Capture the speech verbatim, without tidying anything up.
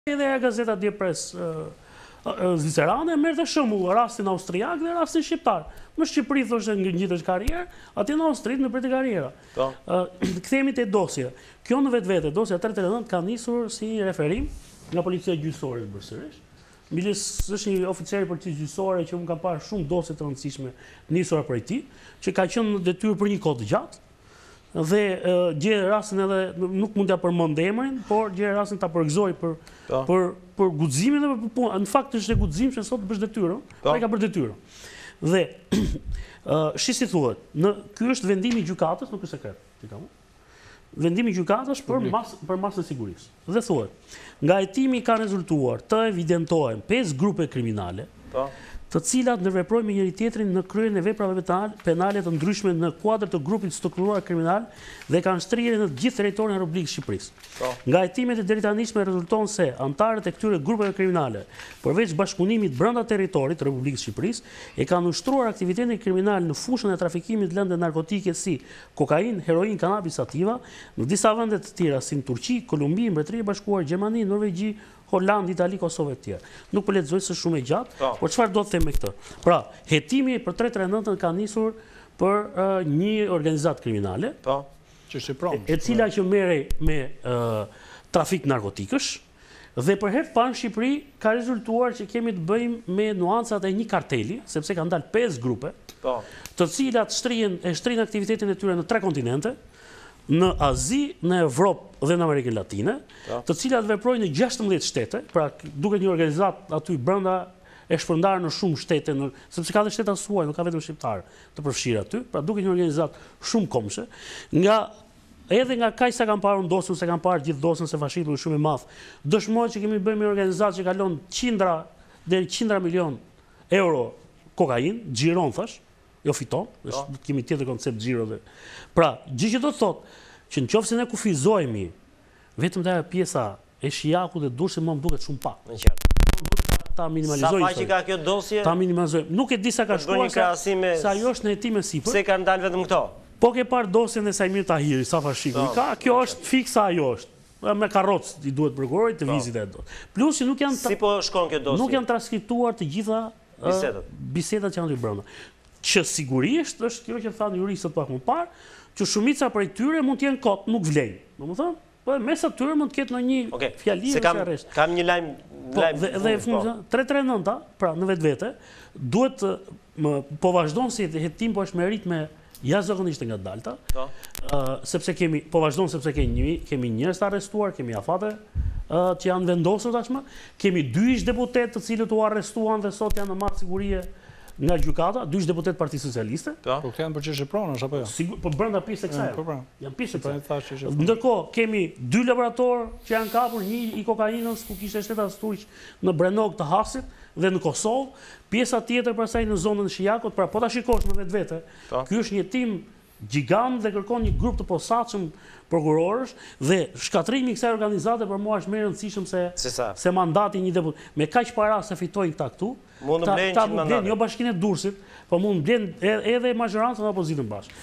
Edhe e gazeta Dje Pres Zvicerane merrte shembull rastin austriak dhe rastin shqiptar. Në Shqipëri thoshte ngjitesh karrierë, atje në Austri në pritet karriera. Kthehemi te dosja. Kjo në vetvete, dosja tre tre nëntë ka nisur si referim nga policia gjyqësore përsërish. Milis është një oficer i policisë gjyqësore që unë kam parë shumë dosje të rëndësishme nisura prej tij, që ka qenë në detyrë për një kohë të gjatë. Dhe gje rastin edhe nuk mund t'ja përmend emrin, por gje rastin ta përgëzoj për për për guximin dhe për punën. Në fakt është e guxim që sot bësh detyrën, ai ka bërë detyrën. Dhe shi si thuhet, në ky është vendimi i gjykatës, nuk është sekret, pikam. Vendimi i gjykatës për mas për masën e sigurisë. Dhe thuhet, nga hetimi ka rezultuar të evidentohen pesë grupe kriminale, të cilat ndërveprojnë me njëri tjetrin në kryen e veprave penale të ndryshme në kuadër të grupit strukturuar kriminal dhe kanë shtrirje në të gjithë territorin e Republikës së Shqipërisë. Nga hetimet e deritanishme rezulton se antarët e këtyre grupeve kriminale, përveç bashkëpunimit brenda territorit të Republikës së Shqipërisë, e kanë ushtruar aktivitetin kriminal në fushën e trafikimit lëndë narkotike si kokainë, heroinë, kanabis sativa në disa vende të tjera si në Turqi, Kolumbi, Mbretëri e Bashkuar, Gjermani, Norvegji, Holland, Itali, Kosovë e të tjerë. Nuk po lexoj se shumë e gjatë, por çfarë do të them me këtë? Pra, hetimi për tre tre nëntë ka nisur për uh, një organizatë kriminale, po, që është e pronë, e cila që merrej me uh, trafik narkotikësh, dhe për herë të parë në Shqipëri ka rezultuar që kemi të bëjmë me nuancat e një karteli, sepse kanë dalë pesë grupe, po, të cilat shtrihen e shtrihen aktivitetin e tyre në tre kontinente, në Azi, në Evropë dhe në Amerikën Latine, të cilat veprojnë në gjashtëmbëdhjetë shtete, pra duket një organizatë aty brenda e shpërndarë në shumë shtete, në, sepse ka dhe shteta suaj, nuk ka vetëm shqiptarë të përfshirë aty, pra duket një organizatë shumë komshe, nga edhe nga kaq sa kam parë dosën, se kam parë gjithë dosën se fashitu është shumë i madh, dëshmoj që kemi bëjmë një organizatë që kalon qindra deri qindra milion euro kokainë, xhiron thash, jo fiton, është kemi tjetër koncept xhiro dhe. Pra, gjithë që do të thotë që nëse ne kufizohemi vetëm te ajo pjesa e shijakut dhe dursit, më duket shumë pak. Në qartë. Ta minimalizoj. Sa faqe ka kjo dosje? Ta minimalizoj. Nuk e di sa ka shkuar, sa ajo është në hetim e sipër. Pse kanë dalë vetëm këto? Po ke parë dosjen e Sajmir Tahiri, sa fashiku. Ka, kjo është fiksa, ajo është. Me karrocë i duhet prokurorit të vizitë e dosjes. Plus që nuk janë Si po shkon kjo dosje? Nuk janë transkriptuar të gjitha bisedat. Bisedat që janë aty brenda. Që sigurisht është kjo që thanë juristët pak më parë, që shumica prej tyre mund të jenë kot, nuk vlejnë. Domethënë, po mes atyre mund të ketë në një fjali ose arresht. Kam një lajm lajm. Dhe tre tre nëntë, pra në vetvete, duhet po vazhdon si hetim, po është me ritme jashtëzakonisht nga dalta, sepse kemi po vazhdon sepse kemi kemi njerëz të arrestuar, kemi afate që janë vendosur tashmë, kemi dy ish deputet të cilët u arrestuan dhe sot janë në matë sigurie nga gjykata, dy ish deputet Partisë Socialiste. Po këto janë për çështje pronash apo jo? Sigur, po brenda pjesë e kësaj. Po po. Janë pjesë e kësaj. Ndërkohë kemi dy laborator që janë kapur, një i kokainës ku kishte shtetas turq në Brenog të Hasit dhe në Kosovë, pjesa tjetër pastaj në zonën e Shijakut, pra po ta shikosh në vetvete. Ky është një tim gjigant dhe kërkon një grup të posaçëm prokurorësh dhe shkatrimi i kësaj organizate për mua është më i rëndësishëm se se mandati i një deputet. Me kaq para se fitojnë këta këtu, mund të blenë ta blenë jo Bashkinë e Durrësit, po mund të blenë edhe majorancën dhe opozitën bashkë.